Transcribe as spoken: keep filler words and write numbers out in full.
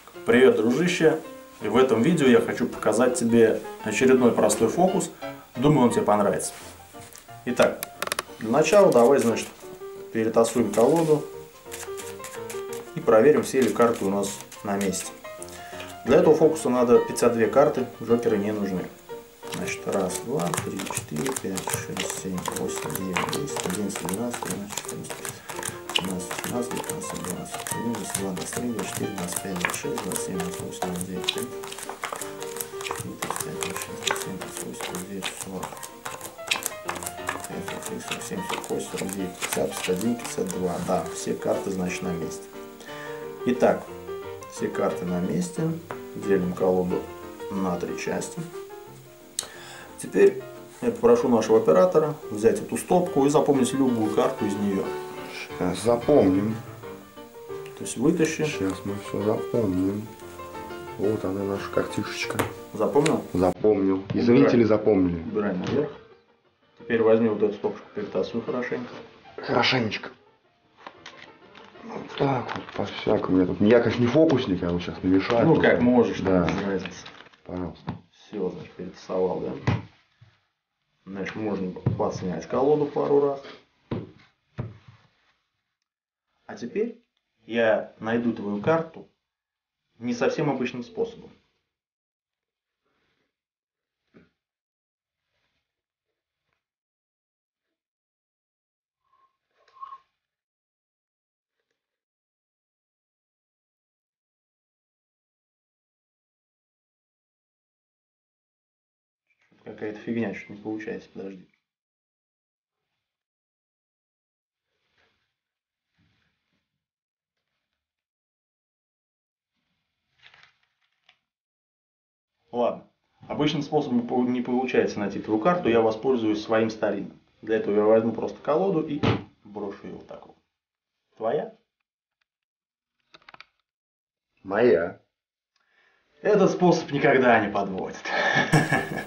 Привет, дружище! И в этом видео я хочу показать тебе очередной простой фокус. Думаю, он тебе понравится. Итак, для начала давай, значит, перетасуем колоду и проверим, все ли карты у нас на месте. Для этого фокуса надо пятьдесят две карты, джокеры не нужны. Значит, раз, два, три, четыре, пять, шесть, семь, восемь, девять, десять, одиннадцать, двенадцать, тринадцать, четырнадцать, пятнадцать, шестнадцать, девятнадцать, двадцать один, двадцать два, двадцать три, двадцать четыре, двадцать пять, двадцать шесть, двадцать семь, двадцать восемь, двадцать девять, тридцать, тридцать пять, двадцать шесть, двадцать семь, двадцать восемь, двадцать девять, сорок, сорок три, сорок семь, сорок восемь, сорок девять, пятьдесят, пятьдесят один, пятьдесят два. Да, все карты, значит, на месте. Итак, все карты на месте. Делим колоду на три части. Теперь я попрошу нашего оператора взять эту стопку и запомнить любую карту из нее. Сейчас запомним. То есть вытащи. Сейчас мы все запомним. Вот она, наша картишечка. Запомнил? Запомнил. И зрители запомнили. Убираем наверх. Теперь возьми вот эту стопочку, перетасуй хорошенько. Хорошенечко. Вот так вот, по-всякому. Я тут, я, конечно, не фокусник, я вот сейчас намешаю. Ну, как можешь, да. Без разницы. Пожалуйста. Все, значит, перетасовал, да? Значит, можно подснять колоду пару раз. А теперь я найду твою карту не совсем обычным способом. Какая-то фигня, что-то не получается, подожди. Ладно. Обычным способом не получается найти твою карту, я воспользуюсь своим старинным. Для этого я возьму просто колоду и брошу ее вот так вот. Твоя? Моя. Этот способ никогда не подводит.